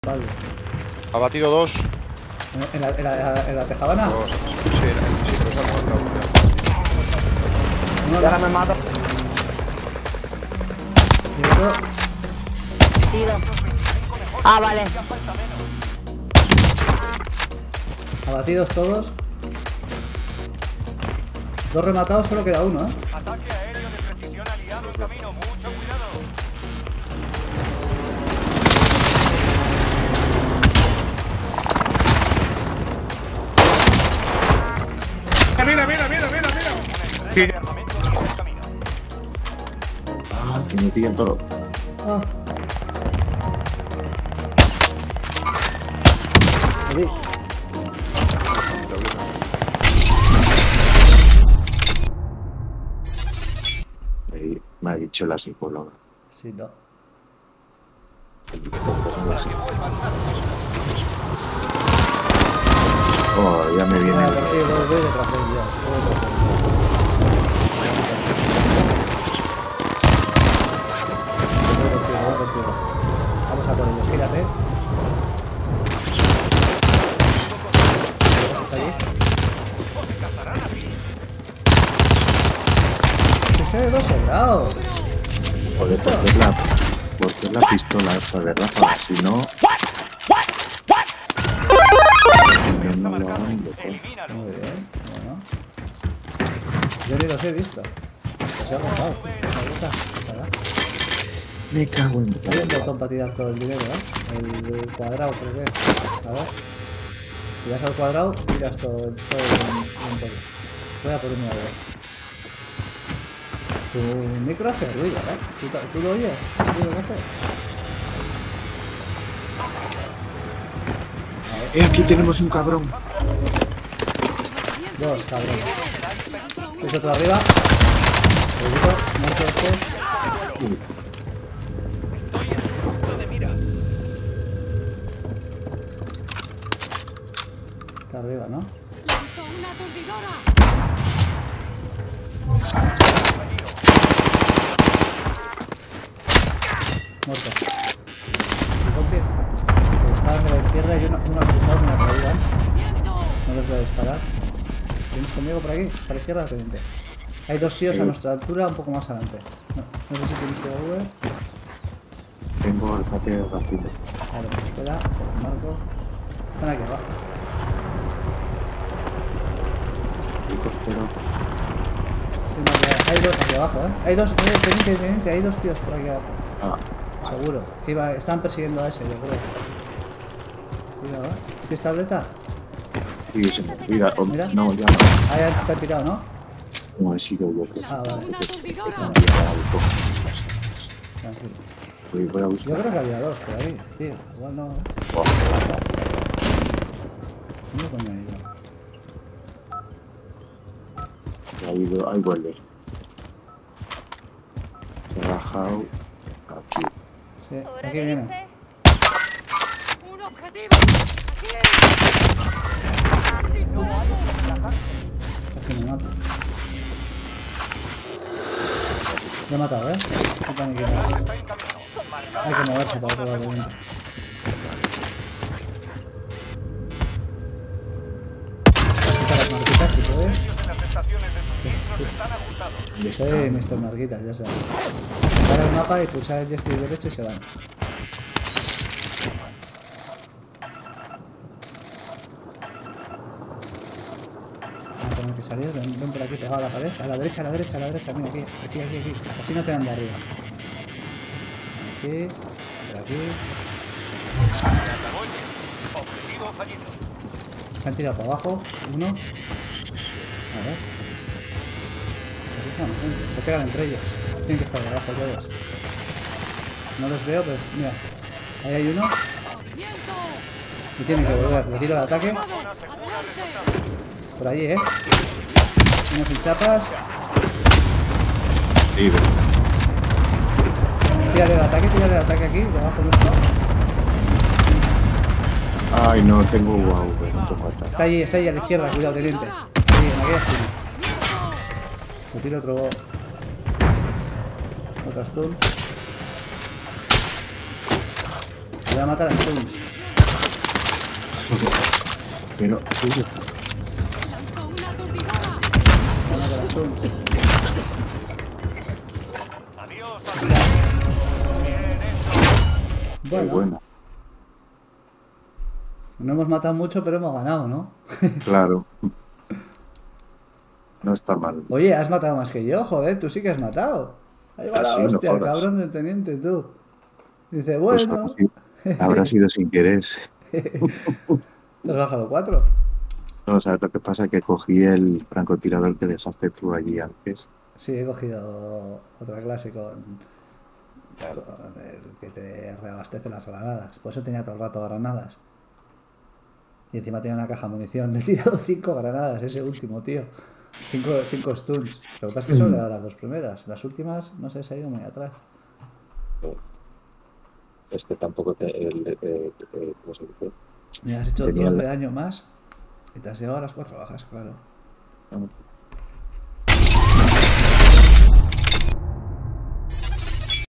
Vale. Ha batido dos. ¿En la tejabana? Dos. Sí, pero se ha muerto uno ya. No, Y ahora me mato. y otro. Tiro. Ah, vale. Abatidos todos. Dos rematados, solo queda uno, ¿eh? Ataque aéreo de precisión aliado en camino. Mucho cuidado. Mira. Sí. De armamento en camino. Ah, que me pillan todo. Ah. Ahí. Ahí me ha dicho la psicóloga. Sí, no. Oh, ya me viene. Voy detrás de él ya. Voy contigo. Vamos a por ellos, gírate. ¿Está allí? Ese de 2 sobrados. Joder, porque es la pistola esta de Rafa. Si no. No lo hagan de todo. Elimínalo. Muy bien, bueno. Yo ni los he visto. Se ha rojado. Me cago en Hay un botón para tirar todo el dinero, ¿eh? El cuadrado creo que es. A ver. Si vas al cuadrado, tiras todo el inventorio. Voy a por un nuevo. Tu micro hace ruido, ¿eh? ¿Tú lo oyes? ¿Tú lo haces? Aquí tenemos un cabrón. Dos, cabrón. Es otro arriba. Muerto este. Está arriba, ¿no? ¡Lanzó una aturdidora! Muerto. Ponte. Te disparan de la izquierda y una cruzada y una caída. No les voy a disparar. ¿Tienes conmigo por aquí? ¿Para la izquierda o teniente? Hay dos tíos a nuestra altura, un poco más adelante. No sé si tienes que V. Tengo el ataque rápido. Vale, pues espera, marco. Están aquí abajo. Helicóptero. Hay dos aquí abajo, ¿eh? Hay dos, teniente, hay dos tíos por aquí abajo. Ah, Seguro. Que estaban persiguiendo a ese, yo creo. Cuidado, ¿eh? ¿Tienes tableta? sí, se me olvida. Oh, Mira. no, ya no. Ahí te han tirado, ¿no? No he sido yo que Ah, vale. ¡Una aturdidora! Tranquilo. voy a Yo buscar. creo que había dos por ahí, tío. Igual no. Oh, ¿Dónde coño han ido? ahí vuelve. Se ha bajado aquí. Sí, aquí viene. ¡Un objetivo! ¡Aquí! ¡Disparamos! Casi me mato. Lo he matado, ¿eh? Qué paniquito. Hay que moverse para otro lado. Quita las marquitas si puedes. Las estaciones de suministros están ajustados. Sí, Mr. Marquitas, ya sabes. Para el mapa y pulsar el joystick derecho y se van. Vamos a tener que salir, ven por aquí pegado a la pared. A la derecha, mira aquí. Así no te dan de arriba. Así, por aquí. Objetivo fallido. Se han tirado para abajo, uno. A ver. Aquí están, gente. Se pegan entre ellos. Tienen que estar debajo todos. No los veo, pero mira. Ahí hay uno. ¡Viento! Y tienen que volver. Le tiro el ataque. ¡Adelante! Por allí, Uno sin chapas. Libre. Tírale el ataque aquí, debajo nuestro. Ay, no tengo UAV. No tengo ataque. Está allí a la izquierda, cuidado, teniente. Ahí, en aquella esquina. Le tiro otro stun. Voy a matar a Stones. Pero, Lanzo una aturdidora. Vamos a las Suns. Adiós, Alberto. Bien hecho. muy Bueno, buena. no hemos matado mucho, pero hemos ganado, ¿no? Claro. No está mal. Oye, has matado más que yo, joder, tú sí que has matado. Ahí va la Sí, no hostia, el jodas. cabrón del teniente, tú. Dice, Pues bueno, habrá sido sin querer. te has bajado 4. No, ¿sabes lo que pasa? Que cogí el francotirador que dejaste tú allí antes. Sí, he cogido otra clase con el que te reabastece las granadas. Por eso tenía todo el rato granadas. Y encima tenía una caja de munición. Le he tirado 5 granadas, ese último, tío. 5 stuns. Lo que pasa es que solo le he dado las 2 primeras. Las últimas, no sé, se ha ido muy atrás. Es que tampoco ¿cómo se dice? Me has hecho Tenía 12 la- de daño más y te has llegado a las 4 bajas, claro.